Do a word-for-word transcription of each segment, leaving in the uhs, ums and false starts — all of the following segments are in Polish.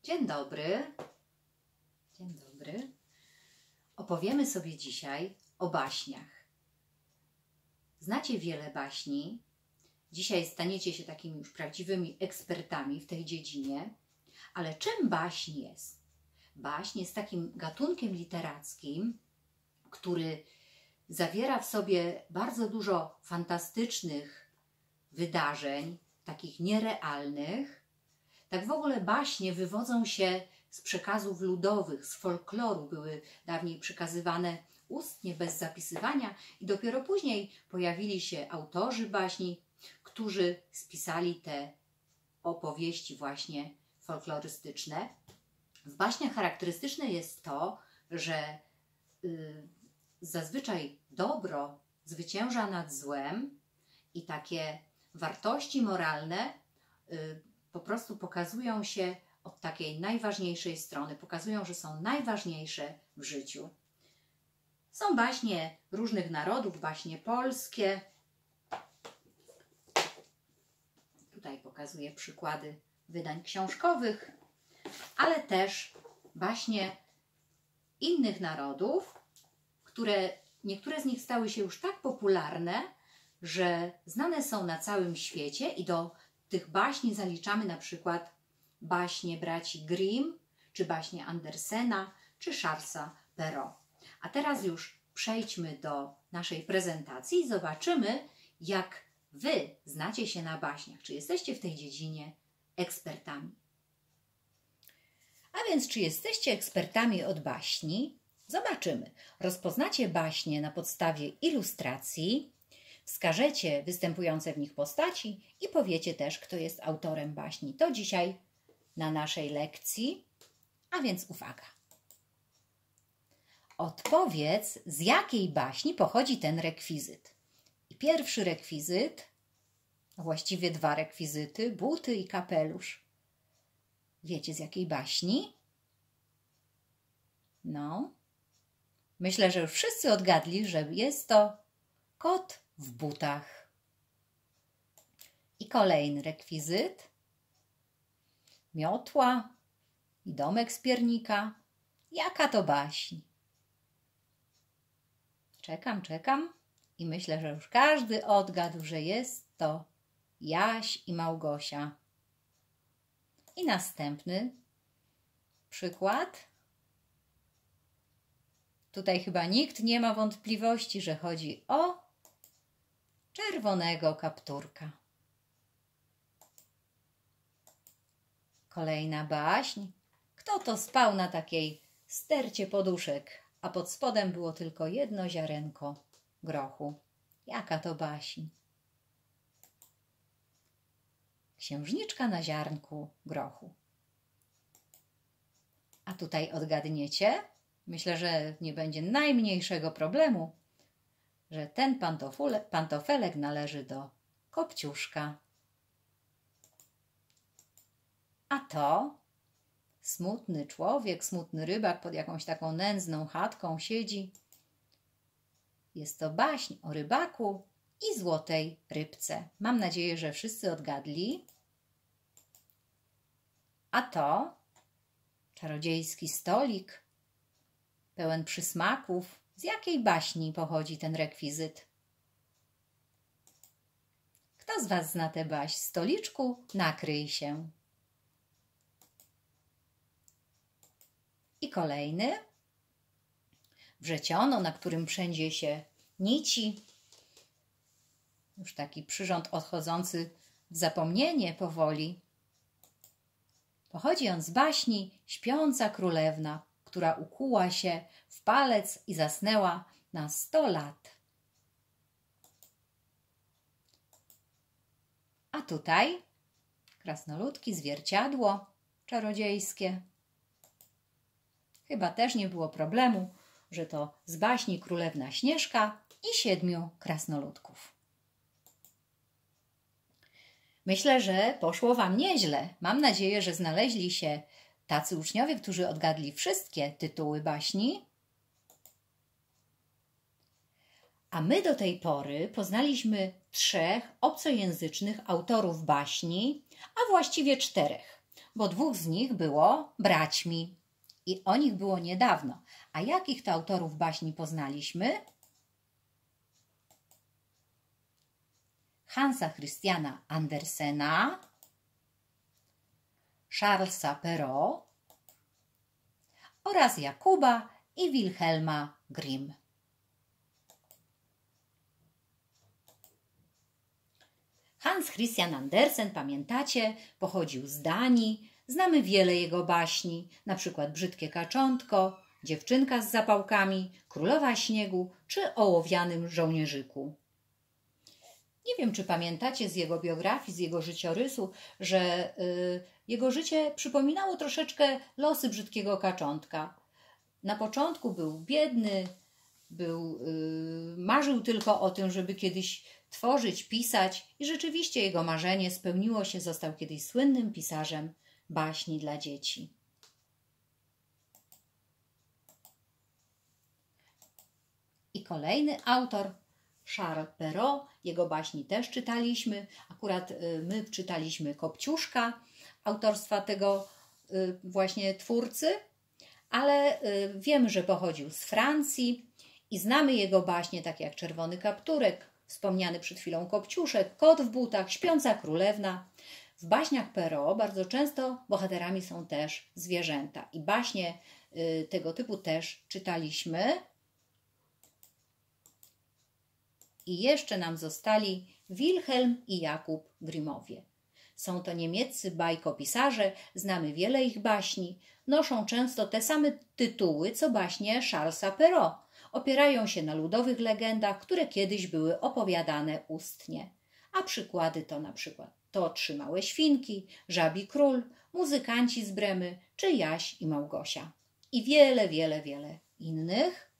Dzień dobry. Dzień dobry. Opowiemy sobie dzisiaj o baśniach. Znacie wiele baśni. Dzisiaj staniecie się takimi już prawdziwymi ekspertami w tej dziedzinie. Ale czym baśń jest? Baśń jest takim gatunkiem literackim, który zawiera w sobie bardzo dużo fantastycznych wydarzeń, takich nierealnych. Tak w ogóle baśnie wywodzą się z przekazów ludowych, z folkloru. Były dawniej przekazywane ustnie, bez zapisywania i dopiero później pojawili się autorzy baśni, którzy spisali te opowieści właśnie folklorystyczne. W baśniach charakterystyczne jest to, że y, zazwyczaj dobro zwycięża nad złem i takie wartości moralne y, po prostu pokazują się od takiej najważniejszej strony, pokazują, że są najważniejsze w życiu. Są baśnie różnych narodów, baśnie polskie. Tutaj pokazuję przykłady wydań książkowych, ale też baśnie innych narodów, które niektóre z nich stały się już tak popularne, że znane są na całym świecie i do tych baśni zaliczamy na przykład baśnie braci Grimm, czy baśnie Andersena, czy Charlesa Perrault. A teraz już przejdźmy do naszej prezentacji i zobaczymy, jak Wy znacie się na baśniach. Czy jesteście w tej dziedzinie ekspertami? A więc, czy jesteście ekspertami od baśni? Zobaczymy. Rozpoznacie baśnie na podstawie ilustracji, wskażecie występujące w nich postaci i powiecie też, kto jest autorem baśni. To dzisiaj na naszej lekcji, a więc uwaga. Odpowiedz, z jakiej baśni pochodzi ten rekwizyt. I pierwszy rekwizyt, a właściwie dwa rekwizyty, buty i kapelusz. Wiecie, z jakiej baśni? No, myślę, że już wszyscy odgadli, że jest to Kot w butach. I kolejny rekwizyt. Miotła i domek z piernika. Jaka to baśń? Czekam, czekam i myślę, że już każdy odgadł, że jest to Jaś i Małgosia. I następny przykład. Tutaj chyba nikt nie ma wątpliwości, że chodzi o czerwonego kapturka. Kolejna baśń. Kto to spał na takiej stercie poduszek, a pod spodem było tylko jedno ziarenko grochu? Jaka to baśń? Księżniczka na ziarnku grochu. A tutaj odgadniecie? Myślę, że nie będzie najmniejszego problemu, że ten pantofelek należy do Kopciuszka. A to smutny człowiek, smutny rybak pod jakąś taką nędzną chatką siedzi. Jest to baśń o rybaku i złotej rybce. Mam nadzieję, że wszyscy odgadli. A to czarodziejski stolik pełen przysmaków. Z jakiej baśni pochodzi ten rekwizyt? Kto z Was zna tę baśń? Stoliczku, nakryj się. I kolejny. Wrzeciono, na którym przędzie się nici. Już taki przyrząd odchodzący w zapomnienie powoli. Pochodzi on z baśni Śpiąca Królewna, która ukuła się w palec i zasnęła na sto lat. A tutaj krasnoludki, zwierciadło czarodziejskie. Chyba też nie było problemu, że to z baśni Królewna Śnieżka i siedmiu krasnoludków. Myślę, że poszło Wam nieźle. Mam nadzieję, że znaleźli się tacy uczniowie, którzy odgadli wszystkie tytuły baśni. A my do tej pory poznaliśmy trzech obcojęzycznych autorów baśni, a właściwie czterech. bo dwóch z nich było braćmi i o nich było niedawno. A jakich to autorów baśni poznaliśmy? Hansa Christiana Andersena, Charlesa Perrault oraz Jakuba i Wilhelma Grimm. Hans Christian Andersen, pamiętacie, pochodził z Danii. Znamy wiele jego baśni, na przykład Brzydkie kaczątko, Dziewczynka z zapałkami, Królowa śniegu czy Ołowianym żołnierzyku. Nie wiem, czy pamiętacie z jego biografii, z jego życiorysu, że y, jego życie przypominało troszeczkę losy Brzydkiego kaczątka. Na początku był biedny, był, y, marzył tylko o tym, żeby kiedyś tworzyć, pisać i rzeczywiście jego marzenie spełniło się, został kiedyś słynnym pisarzem baśni dla dzieci. I kolejny autor, Charles Perrault, jego baśni też czytaliśmy. Akurat y, my czytaliśmy Kopciuszka autorstwa tego y, właśnie twórcy, ale y, wiemy, że pochodził z Francji i znamy jego baśnie, takie jak Czerwony kapturek, wspomniany przed chwilą Kopciuszek, Kot w butach, Śpiąca królewna. W baśniach Perrault bardzo często bohaterami są też zwierzęta i baśnie y, tego typu też czytaliśmy. I jeszcze nam zostali Wilhelm i Jakub Grimmowie. Są to niemieccy bajkopisarze, znamy wiele ich baśni, noszą często te same tytuły, co baśnie Charlesa Perrault. Opierają się na ludowych legendach, które kiedyś były opowiadane ustnie. A przykłady to na przykład to Trzy małe świnki, Żabi król, Muzykanci z Bremy czy Jaś i Małgosia. I wiele, wiele, wiele innych.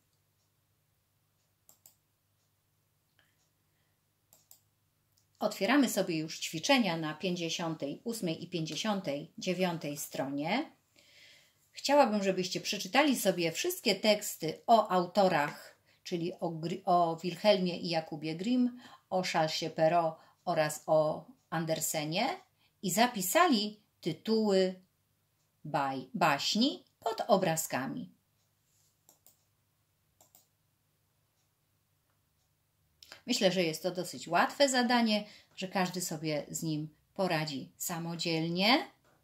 Otwieramy sobie już ćwiczenia na pięćdziesiątej ósmej i pięćdziesiątej dziewiątej stronie. Chciałabym, żebyście przeczytali sobie wszystkie teksty o autorach, czyli o, o Wilhelmie i Jakubie Grimm, o Charlesie Perrault oraz o Andersenie i zapisali tytuły baj, baśni pod obrazkami. Myślę, że jest to dosyć łatwe zadanie, że każdy sobie z nim poradzi samodzielnie.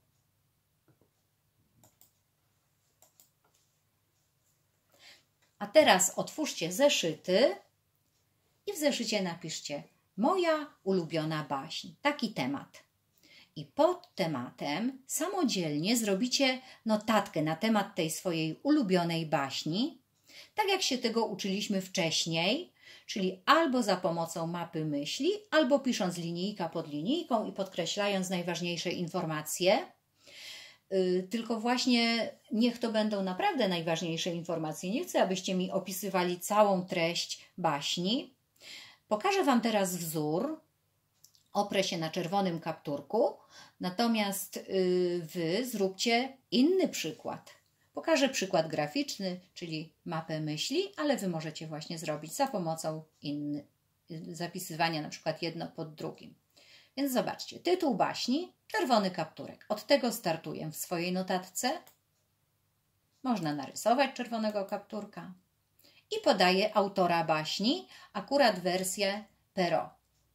A teraz otwórzcie zeszyty i w zeszycie napiszcie Moja ulubiona baśń. Taki temat. I pod tematem samodzielnie zrobicie notatkę na temat tej swojej ulubionej baśni, tak jak się tego uczyliśmy wcześniej, czyli albo za pomocą mapy myśli, albo pisząc linijka pod linijką i podkreślając najważniejsze informacje. Yy, tylko właśnie niech to będą naprawdę najważniejsze informacje. Nie chcę, abyście mi opisywali całą treść baśni. Pokażę Wam teraz wzór. Oprę się na czerwonym kapturku, natomiast yy, Wy zróbcie inny przykład. Pokażę przykład graficzny, czyli mapę myśli, ale Wy możecie właśnie zrobić za pomocą inny, zapisywania na przykład jedno pod drugim. Więc zobaczcie, tytuł baśni, czerwony kapturek. Od tego startuję w swojej notatce. Można narysować czerwonego kapturka. I podaję autora baśni, akurat wersję Perrault.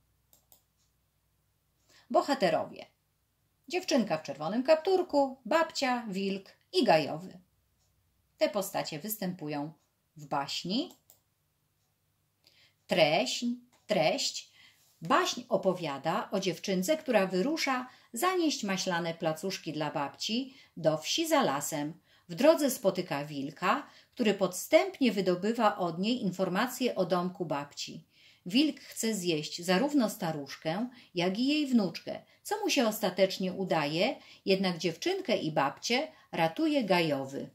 Bohaterowie. Dziewczynka w czerwonym kapturku, babcia, wilk i gajowy. Te postacie występują w baśni. Treść, treść. Baśń opowiada o dziewczynce, która wyrusza zanieść maślane placuszki dla babci do wsi za lasem. W drodze spotyka wilka, który podstępnie wydobywa od niej informacje o domku babci. Wilk chce zjeść zarówno staruszkę, jak i jej wnuczkę, co mu się ostatecznie udaje, jednak dziewczynkę i babcię ratuje gajowy.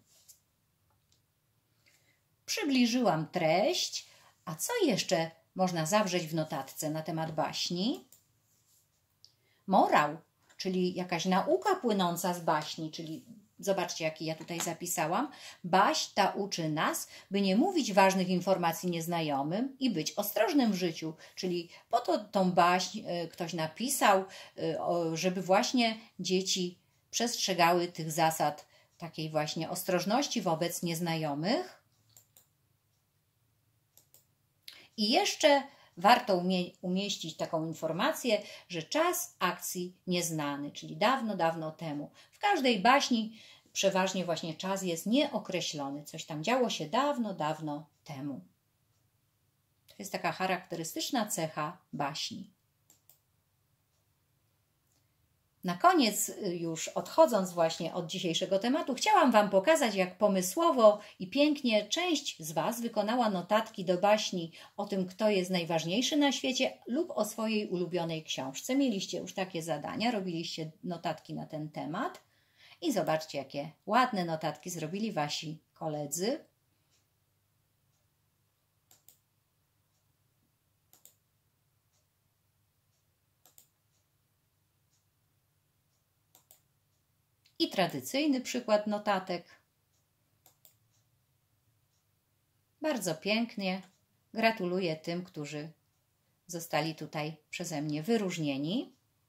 Przybliżyłam treść, a co jeszcze można zawrzeć w notatce na temat baśni? Morał, czyli jakaś nauka płynąca z baśni, czyli zobaczcie, jaki ja tutaj zapisałam. Baśń ta uczy nas, by nie mówić ważnych informacji nieznajomym i być ostrożnym w życiu. Czyli po to tą baśń ktoś napisał, żeby właśnie dzieci przestrzegały tych zasad takiej właśnie ostrożności wobec nieznajomych. I jeszcze warto umie umieścić taką informację, że czas akcji nieznany, czyli dawno, dawno temu. W każdej baśni przeważnie właśnie czas jest nieokreślony. Coś tam działo się dawno, dawno temu. To jest taka charakterystyczna cecha baśni. Na koniec, już odchodząc właśnie od dzisiejszego tematu, chciałam Wam pokazać, jak pomysłowo i pięknie część z Was wykonała notatki do baśni o tym, kto jest najważniejszy na świecie lub o swojej ulubionej książce. Mieliście już takie zadania, robiliście notatki na ten temat i zobaczcie, jakie ładne notatki zrobili Wasi koledzy. I tradycyjny przykład notatek. Bardzo pięknie. Gratuluję tym, którzy zostali tutaj przeze mnie wyróżnieni.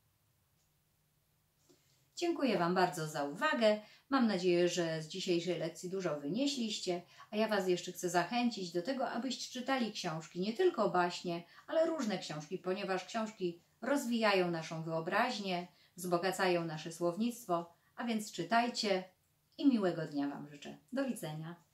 Dziękuję Wam bardzo za uwagę. Mam nadzieję, że z dzisiejszej lekcji dużo wynieśliście, a ja Was jeszcze chcę zachęcić do tego, abyście czytali książki, nie tylko baśnie, ale różne książki, ponieważ książki rozwijają naszą wyobraźnię, wzbogacają nasze słownictwo. A więc czytajcie i miłego dnia Wam życzę. Do widzenia.